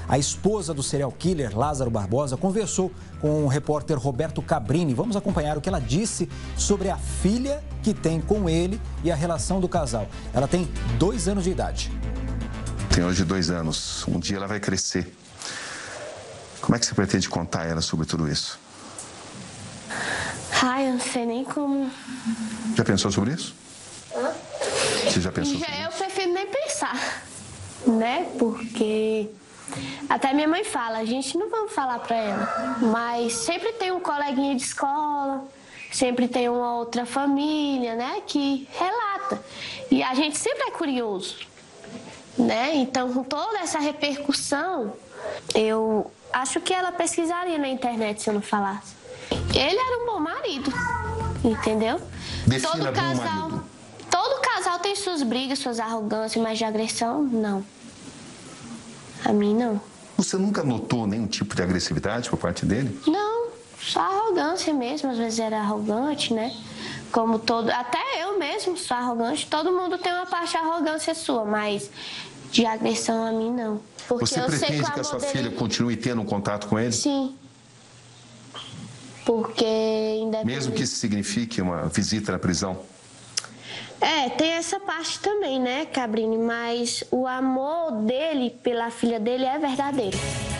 A esposa do serial killer, Lázaro Barbosa, conversou com o repórter Roberto Cabrini. Vamos acompanhar o que ela disse sobre a filha que tem com ele e a relação do casal. Ela tem 2 anos de idade. Tem hoje 2 anos. Um dia ela vai crescer. Como é que você pretende contar a ela sobre tudo isso? Ai, eu não sei nem como. Já pensou sobre isso? Hã? Você já pensou sobre Eu isso? prefiro nem pensar, né? Porque até minha mãe fala, a gente não vai falar pra ela, mas sempre tem um coleguinha de escola, sempre tem uma outra família, né, que relata. E a gente sempre é curioso, né? Então, com toda essa repercussão, eu acho que ela pesquisaria na internet se eu não falasse. Ele era um bom marido, entendeu? Defina bom marido. Todo casal tem suas brigas, suas arrogâncias, mas de agressão, não. A mim, não. Você nunca notou nenhum tipo de agressividade por parte dele? Não, só arrogância mesmo. Às vezes era arrogante, né? Como todo... Até eu mesmo sou arrogante. Todo mundo tem uma parte de arrogância sua, mas de agressão a mim, não. Porque você pretende que a sua filha continue tendo um contato com ele? Sim. Porque independente... Mesmo que isso signifique uma visita na prisão? Tem essa parte também, né, Cabrini? Mas o amor dele pela filha dele é verdadeiro.